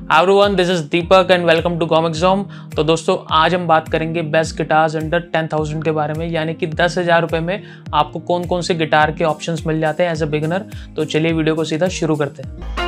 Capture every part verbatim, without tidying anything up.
Hi everyone, this is Deepak and welcome to Comicsome. तो दोस्तों आज हम बात करेंगे best guitars under ten thousand के बारे में, यानी कि दस हज़ार रुपये में आपको कौन कौन से गिटार के ऑप्शंस मिल जाते हैं एज अ बिगिनर। तो चलिए वीडियो को सीधा शुरू करते हैं।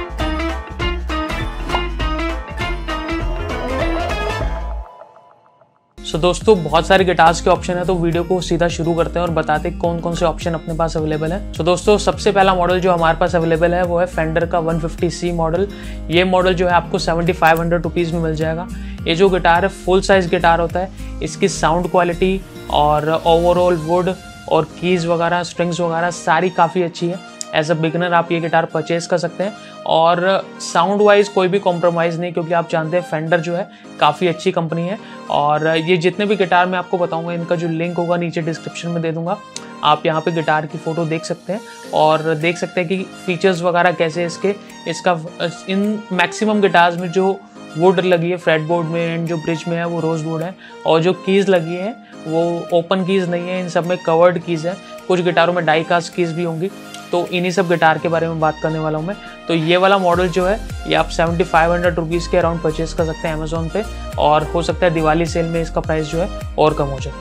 सो so, दोस्तों बहुत सारे गिटार्स के ऑप्शन है, तो वीडियो को सीधा शुरू करते हैं और बताते हैं कौन कौन से ऑप्शन अपने पास अवेलेबल है। सो so, दोस्तों सबसे पहला मॉडल जो हमारे पास अवेलेबल है वो है फेंडर का वन फिफ्टी सी मॉडल। ये मॉडल जो है आपको सेवेंटी फाइव हंड्रेड रुपीज़ में मिल जाएगा। ये जो गिटार है फुल साइज गिटार होता है। इसकी साउंड क्वालिटी और ओवरऑल वुड और कीज़ वगैरह स्ट्रिंग्स वगैरह सारी काफ़ी अच्छी है। एज अ बिगनर आप ये गिटार परचेज कर सकते हैं और साउंड वाइज कोई भी कॉम्प्रोमाइज़ नहीं, क्योंकि आप जानते हैं फेंडर जो है काफ़ी अच्छी कंपनी है। और ये जितने भी गिटार मैं आपको बताऊंगा इनका जो लिंक होगा नीचे डिस्क्रिप्शन में दे दूंगा। आप यहाँ पे गिटार की फ़ोटो देख सकते हैं और देख सकते हैं कि फीचर्स वगैरह कैसे इसके इसका इन मैक्सिमम गिटार्स में जो वुड लगी है फ्रेट बोर्ड में एंड जो ब्रिज में है वो रोज वुड है, और जो कीज़ लगी है वो ओपन कीज़ नहीं है, इन सब में कवर्ड कीज़ है। कुछ गिटारों में डाई कास्ट कीज़ भी होंगी। तो इन्हीं सब गिटार के बारे में बात करने वाला हूँ मैं। तो ये वाला मॉडल जो है ये आप सेवेंटी फाइव हंड्रेड रुपीज़ के अराउंड परचेज कर सकते हैं अमेजोन पे, और हो सकता है दिवाली सेल में इसका प्राइस जो है और कम हो जाए।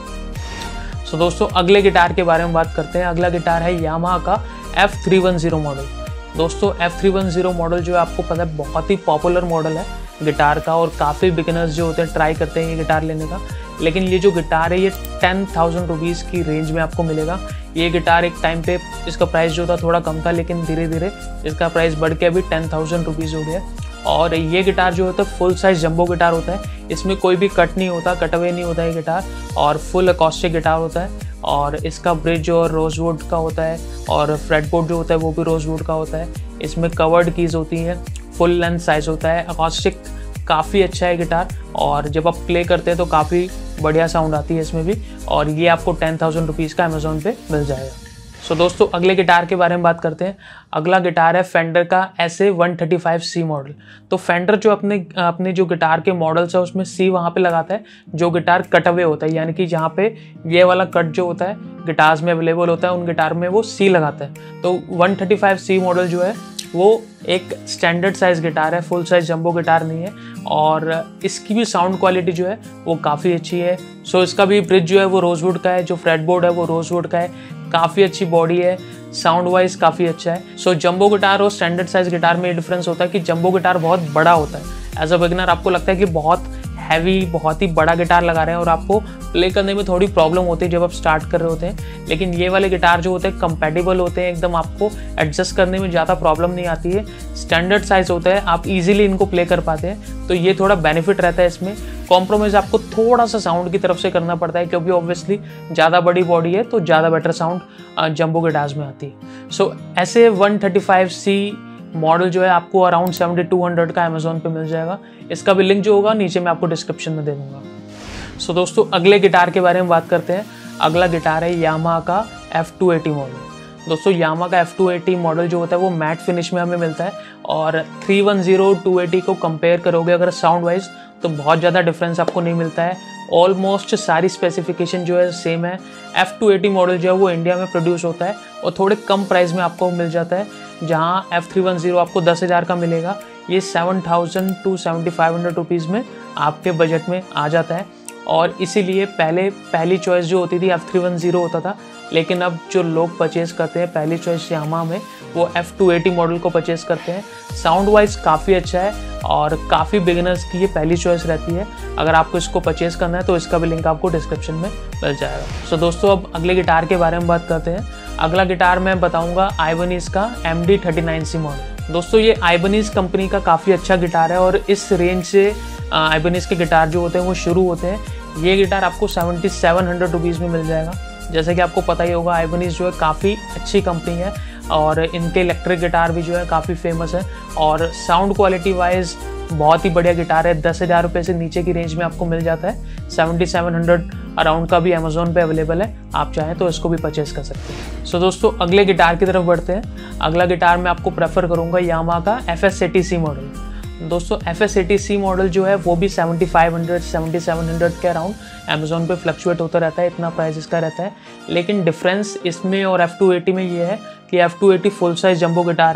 सो दोस्तों अगले गिटार के बारे में बात करते हैं। अगला गिटार है यामाहा का F three one zero model. दोस्तों F three one zero model जो है आपको पता है बहुत ही पॉपुलर मॉडल है गिटार का, और काफ़ी बिगिनर्स जो होते हैं ट्राई करते हैं ये गिटार लेने का। लेकिन ये जो गिटार है ये टेन थाउजेंड रुपीज़ की रेंज में आपको मिलेगा। ये गिटार एक टाइम पे इसका प्राइस जो था थोड़ा कम था, लेकिन धीरे धीरे इसका प्राइस बढ़ के अभी टेन थाउजेंड रुपीज़ हो गया। और ये गिटार जो होता है फुल साइज जंबो गिटार होता है। इसमें कोई भी कट नहीं होता, कटअवे नहीं होता ये गिटार, और फुल अकॉस्टिक गिटार होता है। और इसका ब्रिज और रोजवुड का होता है, और फ्रेटबोर्ड जो होता है वो भी रोजवुड का होता है। इसमें कवर्ड कीज़ होती हैं, फुल लेंथ साइज होता है, अकॉस्टिक काफ़ी अच्छा है गिटार, और जब आप प्ले करते हैं तो काफ़ी बढ़िया साउंड आती है इसमें भी। और ये आपको टेन थाउजेंड रुपीज़ का अमेजोन पे मिल जाएगा। सो so, दोस्तों अगले गिटार के बारे में बात करते हैं। अगला गिटार है फेंडर का S A one thirty five C model. तो फेंडर जो अपने अपने जो गिटार के मॉडल्स है उसमें सी वहाँ पे लगाता है जो गिटार कटअवे होता है, यानी कि जहाँ पे ये वाला कट जो होता है गिटार्स में अवेलेबल होता है उन गिटार में वो सी लगाता है। तो one thirty five C model जो है वो एक स्टैंडर्ड साइज गिटार है, फुल साइज जंबो गिटार नहीं है, और इसकी भी साउंड क्वालिटी जो है वो काफ़ी अच्छी है। सो इसका भी ब्रिज जो है वो रोजवुड का है, जो फ्रेटबोर्ड है वो रोजवुड का है, काफ़ी अच्छी बॉडी है, साउंड वाइज काफ़ी अच्छा है। सो जंबो गिटार और स्टैंडर्ड साइज गिटार में ये डिफरेंस होता है कि जंबो गिटार बहुत बड़ा होता है। एज अ बिगिनर आपको लगता है कि बहुत हैवी बहुत ही बड़ा गिटार लगा रहे हैं और आपको प्ले करने में थोड़ी प्रॉब्लम होती है जब आप स्टार्ट कर रहे होते हैं। लेकिन ये वाले गिटार जो होते हैं कंपैटिबल होते हैं एकदम, आपको एडजस्ट करने में ज़्यादा प्रॉब्लम नहीं आती है। स्टैंडर्ड साइज होता है, आप इजीली इनको प्ले कर पाते हैं, तो ये थोड़ा बेनिफिट रहता है इसमें। कॉम्प्रोमाइज़ आपको थोड़ा सा साउंड की तरफ से करना पड़ता है, क्योंकि ऑब्वियसली ज़्यादा बड़ी बॉडी है तो ज़्यादा बेटर साउंड जंबो गिटार्स में आती है। सो ऐसे one thirty five C model जो है आपको अराउंड सेवेंटी टू हंड्रेड का अमेजोन पे मिल जाएगा। इसका भी लिंक जो होगा नीचे मैं आपको डिस्क्रिप्शन में दे दूंगा। सो दोस्तों अगले गिटार के बारे में बात करते हैं। अगला गिटार है यामाहा का एफ टू एटी मॉडल। दोस्तों यामाहा का एफ टू एटी मॉडल जो होता है वो मैट फिनिश में हमें मिलता है, और three one zero two eighty को कंपेयर करोगे अगर साउंड वाइज तो बहुत ज़्यादा डिफरेंस आपको नहीं मिलता है। ऑलमोस्ट सारी स्पेसिफिकेशन जो है सेम है। एफ टू एटी मॉडल जो है वो इंडिया में प्रोड्यूस होता है और थोड़े कम प्राइस में आपको मिल जाता है। जहाँ एफ थ्री वन ज़ीरो आपको दस हज़ार का मिलेगा, ये seven thousand to seventy five hundred rupees में आपके बजट में आ जाता है। और इसीलिए पहले पहली चॉइस जो होती थी एफ थ्री वन ज़ीरो होता था, लेकिन अब जो लोग परचेज़ करते हैं पहली चॉइस यामाहा में वो एफ टू एटी मॉडल को परचेज़ करते हैं। साउंड वाइज काफ़ी अच्छा है और काफ़ी बिगिनर्स की ये पहली चॉइस रहती है। अगर आपको इसको परचेज़ करना है तो इसका भी लिंक आपको डिस्क्रिप्शन में मिल जाएगा। सो दोस्तों अब अगले गिटार के बारे में बात करते हैं। अगला गिटार मैं बताऊंगा आइबनीज़ का M D thirty nine C model. दोस्तों ये आइबनीज़ कंपनी का काफ़ी अच्छा गिटार है, और इस रेंज से आइबनीज़ के गिटार जो होते हैं वो शुरू होते हैं। ये गिटार आपको सेवेंटी सेवन हंड्रेड रुपीज़ में मिल जाएगा। जैसे कि आपको पता ही होगा आइबनीज़ जो है काफ़ी अच्छी कंपनी है, और इनके इलेक्ट्रिक गिटार भी जो है काफ़ी फेमस है, और साउंड क्वालिटी वाइज बहुत ही बढ़िया गिटार है। दस हज़ार रुपये से नीचे की रेंज में आपको मिल जाता है। सेवेंटी सेवन हंड्रेड अराउंड का भी अमेजोन पे अवेलेबल है, आप चाहें तो इसको भी परचेज कर सकते हैं। सो so, दोस्तों अगले गिटार की तरफ बढ़ते हैं। अगला गिटार मैं आपको प्रेफर करूँगा यामाहा का F S eighty C model. दोस्तों F S eighty C model जो है वो भी seventy five hundred seventy seven hundred के अराउंड अमेजोन पे फ्लक्चुएट होता रहता है, इतना प्राइस इसका रहता है। लेकिन डिफरेंस इसमें और एफ टू एटी में ये है कि F two eighty full size jumbo guitar है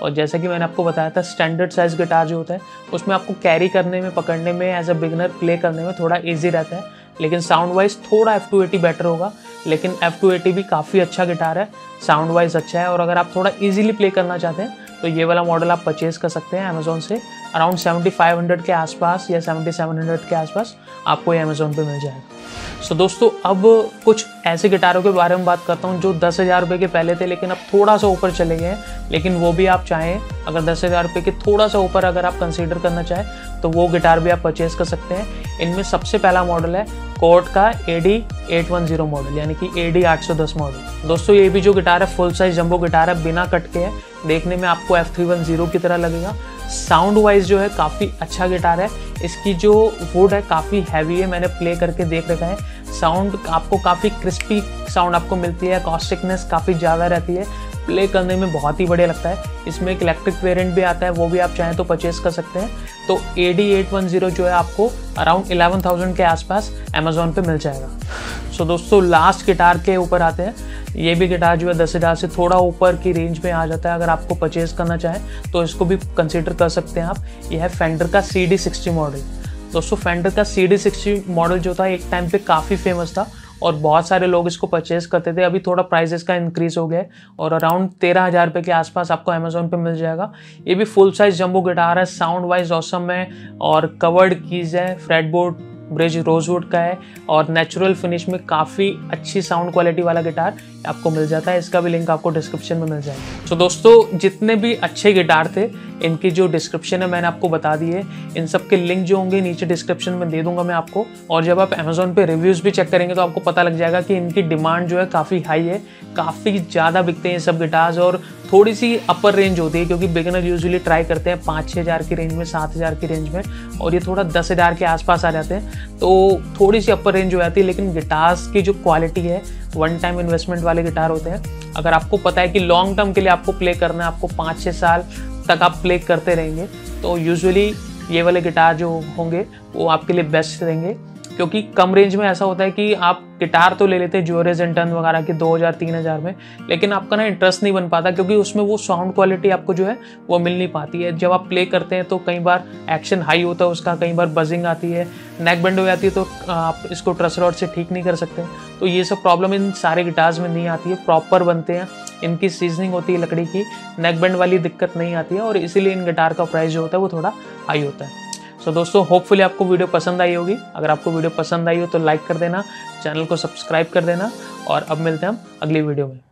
और जैसा कि मैंने आपको बताया था, स्टैंडर्ड साइज गिटार जो होता है उसमें आपको कैरी करने में, पकड़ने में, एज अ बिगनर प्ले करने में थोड़ा ईजी रहता है। लेकिन साउंड वाइज थोड़ा एफ टू एटी बेटर होगा, लेकिन एफ टू एटी भी काफ़ी अच्छा गिटार है, साउंड वाइज अच्छा है। और अगर आप थोड़ा ईजिली प्ले करना चाहते हैं तो ये वाला मॉडल आप परचेज़ कर सकते हैं अमेज़ॉन से। अराउंड सेवेंटी फाइव हंड्रेड के आसपास या सेवेंटी सेवन हंड्रेड के आसपास आपको ये अमेज़ॉन पे मिल जाएगा। सो so, दोस्तों अब कुछ ऐसे गिटारों के बारे में बात करता हूँ जो दस हज़ार रुपये के पहले थे लेकिन अब थोड़ा सा ऊपर चले गए हैं। लेकिन वो भी आप चाहें, अगर दस हज़ार रुपये के थोड़ा सा ऊपर अगर आप कंसीडर करना चाहें तो वो गिटार भी आप परचेज़ कर सकते हैं। इनमें सबसे पहला मॉडल है कोर्ट का A D eight one zero model, यानी कि ए डी आठ सौ दस मॉडल। दोस्तों ये भी जो गिटार है फुल साइज जंबो गिटार है, बिना कट के है, देखने में आपको एफ थ्री वन ज़ीरो की तरह लगेगा। साउंड वाइज जो है काफ़ी अच्छा गिटार है। इसकी जो वुड है काफ़ी हैवी है, मैंने प्ले करके देख रखा है। साउंड आपको काफ़ी क्रिस्पी साउंड आपको मिलती है, कॉस्टिकनेस काफ़ी ज़्यादा रहती है, प्ले करने में बहुत ही बढ़िया लगता है। इसमें एक इलेक्ट्रिक वेरिएंट भी आता है, वो भी आप चाहें तो परचेस कर सकते हैं। तो A D eight one zero जो है आपको अराउंड इलेवन थाउजेंड के आसपास अमेज़ॉन पे मिल जाएगा। सो so, दोस्तों लास्ट गिटार के ऊपर आते हैं। ये भी गिटार जो है दस हज़ार से थोड़ा ऊपर की रेंज में आ जाता है। अगर आपको परचेज़ करना चाहें तो इसको भी कंसिडर कर सकते हैं आप। यह है फेंडर का सी डी सिक्सटी मॉडल। दोस्तों फेंडर का सी डी सिक्सटी मॉडल जो था एक टाइम पे काफ़ी फेमस था और बहुत सारे लोग इसको परचेज़ करते थे। अभी थोड़ा प्राइसेस का इंक्रीज़ हो गया और अराउंड तेरह हज़ार रुपये के आसपास आपको अमेज़ॉन पे मिल जाएगा। ये भी फुल साइज जंबो गिटार है, साउंड वाइज ऑसम है और कवर्ड कीज़ है, फ्रेटबोर्ड ब्रिज रोजवुड का है और नेचुरल फिनिश में काफ़ी अच्छी साउंड क्वालिटी वाला गिटार आपको मिल जाता है। इसका भी लिंक आपको डिस्क्रिप्शन में मिल जाएगा। तो दोस्तों जितने भी अच्छे गिटार थे इनकी जो डिस्क्रिप्शन है मैंने आपको बता दी है। इन सब के लिंक जो होंगे नीचे डिस्क्रिप्शन में दे दूंगा मैं आपको। और जब आप अमेज़ॉन पे रिव्यूज़ भी चेक करेंगे तो आपको पता लग जाएगा कि इनकी डिमांड जो है काफ़ी हाई है, काफ़ी ज़्यादा बिकते हैं ये सब गिटार्स। और थोड़ी सी अपर रेंज होती है क्योंकि बिगिनर यूजुअली ट्राई करते हैं पाँच छः हज़ार की रेंज में, सात हज़ार की रेंज में, और ये थोड़ा दस हज़ार के आसपास आ जाते हैं। तो थोड़ी सी अपर रेंज हो जाती है। लेकिन गिटार्स की जो क्वालिटी है, वन टाइम इन्वेस्टमेंट वाले गिटार होते हैं। अगर आपको पता है कि लॉन्ग टर्म के लिए आपको प्ले करना है, आपको पाँच छः साल तक आप प्ले करते रहेंगे, तो यूजुअली ये वाले गिटार जो होंगे वो आपके लिए बेस्ट रहेंगे। क्योंकि कम रेंज में ऐसा होता है कि आप गिटार तो ले लेते हैं जोरेज एंड टन वगैरह के दो हज़ार तीन हज़ार में, लेकिन आपका ना इंटरेस्ट नहीं बन पाता क्योंकि उसमें वो साउंड क्वालिटी आपको जो है वो मिल नहीं पाती है। जब आप प्ले करते हैं तो कई बार एक्शन हाई होता है उसका, कई बार बजिंग आती है, नेक बेंड हो जाती है, तो आप इसको ट्रस रॉड से ठीक नहीं कर सकते। तो ये सब प्रॉब्लम इन सारे गिटार्स में नहीं आती है, प्रॉपर बनते हैं, इनकी सीजनिंग होती है लकड़ी की, नेक बेंड वाली दिक्कत नहीं आती है और इसीलिए इन गिटार का प्राइस जो होता है वो थोड़ा हाई होता है। सो so, दोस्तों होपफुली आपको वीडियो पसंद आई होगी। अगर आपको वीडियो पसंद आई हो तो लाइक कर देना, चैनल को सब्सक्राइब कर देना और अब मिलते हैं हम अगली वीडियो में।